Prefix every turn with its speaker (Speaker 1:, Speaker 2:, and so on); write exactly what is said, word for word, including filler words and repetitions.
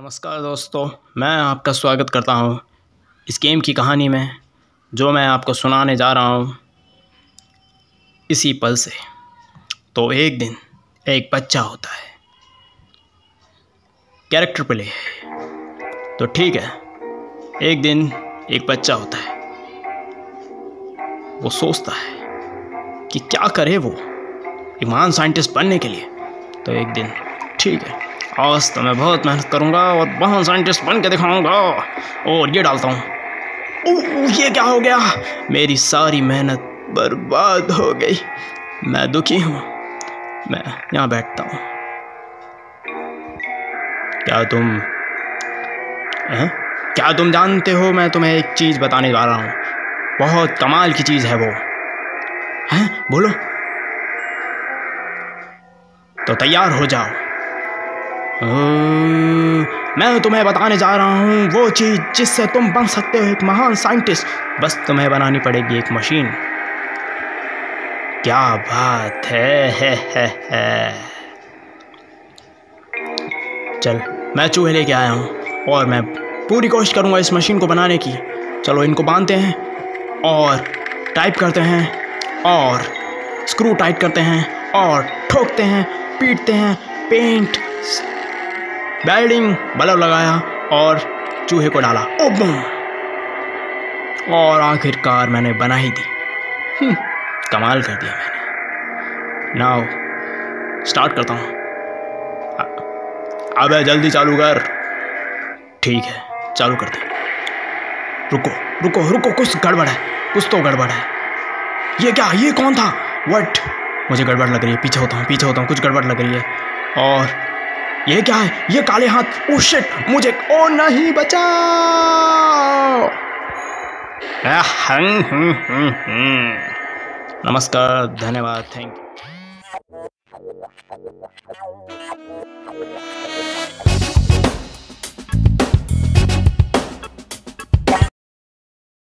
Speaker 1: नमस्कार दोस्तों, मैं आपका स्वागत करता हूं इस गेम की कहानी में जो मैं आपको सुनाने जा रहा हूं इसी पल से। तो एक दिन एक बच्चा होता है, कैरेक्टर प्ले है। तो ठीक है, एक दिन एक बच्चा होता है, वो सोचता है कि क्या करे वो एक महान साइंटिस्ट बनने के लिए। तो एक दिन ठीक है, आज तो मैं बहुत मेहनत करूंगा और महान साइंटिस्ट बन के दिखाऊंगा। और ये डालता हूँ, ओह ये क्या हो गया, मेरी सारी मेहनत बर्बाद हो गई। मैं दुखी हूँ, मैं यहाँ बैठता हूँ। क्या तुम हैं? क्या तुम जानते हो, मैं तुम्हें एक चीज़ बताने जा रहा हूँ, बहुत कमाल की चीज़ है वो। हैं? बोलो। तो तैयार हो जाओ। मैं तुम्हें बताने जा रहा हूँ वो चीज़ जिससे तुम बन सकते हो एक महान साइंटिस्ट। बस तुम्हें बनानी पड़ेगी एक मशीन। क्या बात है, है, है, है। चल मैं चूहे लेके आया हूँ और मैं पूरी कोशिश करूँगा इस मशीन को बनाने की। चलो इनको बांधते हैं और टाइप करते हैं और स्क्रू टाइट करते हैं और ठोकते हैं, पीटते हैं, पेंट, वेल्डिंग, बल्ब लगाया और चूहे को डाला। Oh boom! और आखिरकार मैंने बना ही दी। कमाल कर दिया मैंने। नाउ स्टार्ट करता हूँ। अबे जल्दी चालू कर। ठीक है, चालू कर दे। रुको रुको रुको, कुछ गड़बड़ है, कुछ तो गड़बड़ है। ये क्या, ये कौन था? व्हाट? मुझे गड़बड़ लग रही है, पीछे होता हूँ पीछे होता हूँ कुछ गड़बड़ लग रही है। और ये क्या है, ये काले हाथ, ओह शिट, मुझे, ओ नहीं, बचाओ। नमस्कार, धन्यवाद, थैंक यू।